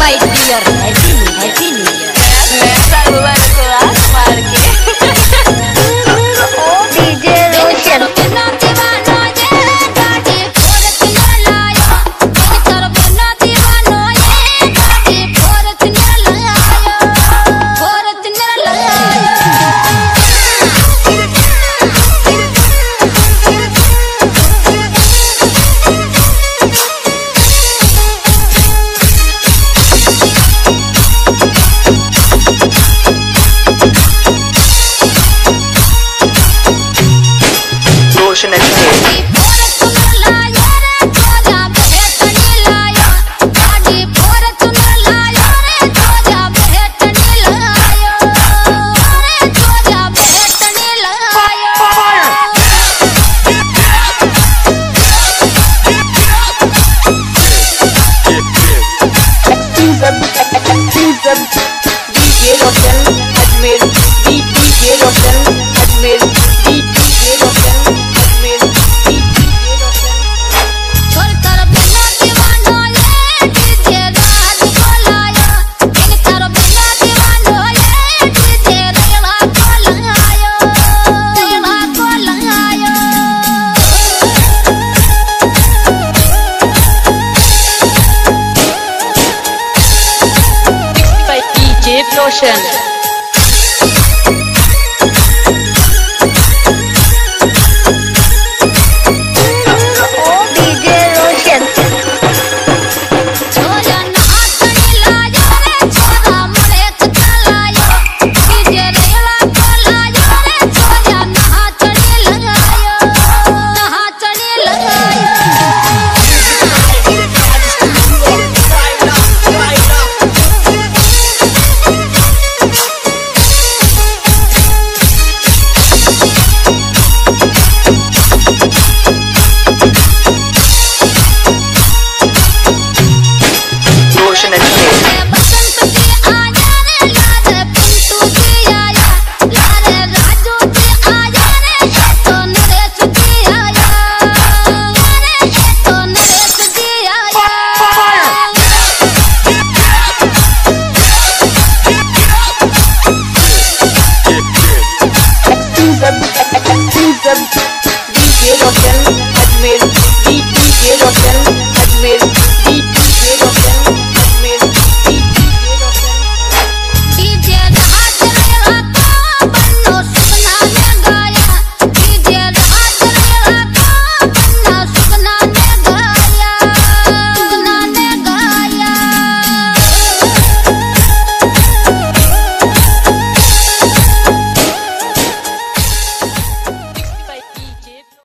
my dear, happy new year. Oh, DJ Roshan. DJ Roshan Ajmer, DJ Roshan Ajmer, DJ Roshan Ajmer, DJ Roshan. छोड़कर बिना दीवानो ये DJ राज बोलाया, इनकर बिना दीवानो ये DJ रेवा बोलाया, रेवा बोलाया। By DJ Roshan. Oh, DJ Roshan. छोरा नाचने लाया रे छोरा मुड़े चलाया, डीजे रेवा बोलाया रे छोरा नाचने लगाया, नाचने लगाया। Roshan Ajmer.